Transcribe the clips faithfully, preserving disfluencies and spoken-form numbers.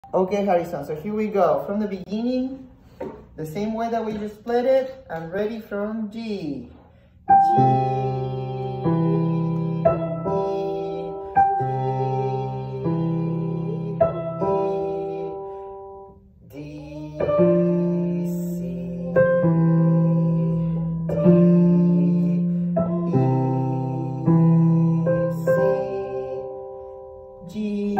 Okay, Harrison, so here we go. From the beginning, the same way that we just split it, I'm ready from G. G. G,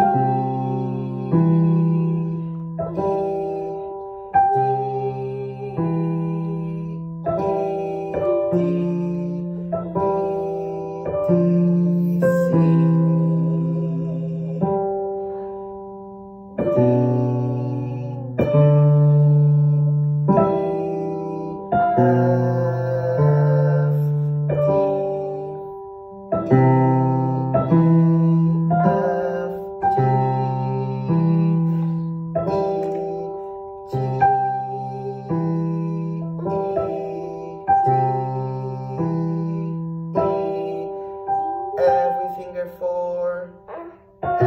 four, F,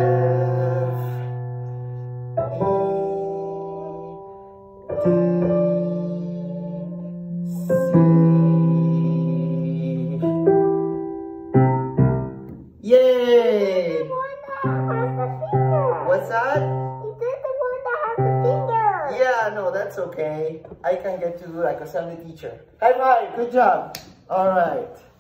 E, C. Yay! What's that? You did the one that has the finger. Yeah, no, that's okay. I can get to do like a Sunday teacher. High five, good job. All right.